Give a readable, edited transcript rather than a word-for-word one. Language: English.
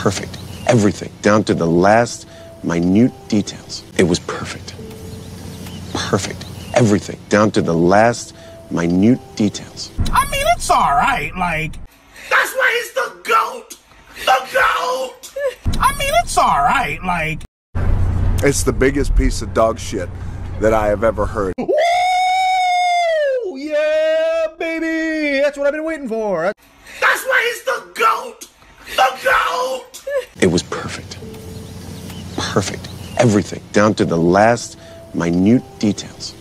perfect. Everything, down to the last minute details. It was perfect. Perfect. Everything, down to the last minute details. I mean, it's all right, like... That's why he's the GOAT! The GOAT! I mean, it's all right, like... It's the biggest piece of dog shit that I have ever heard. Woo! Yeah, baby! That's what I've been waiting for. That's why he's the GOAT! The GOAT! It was perfect. Perfect. Everything, down to the last minute details.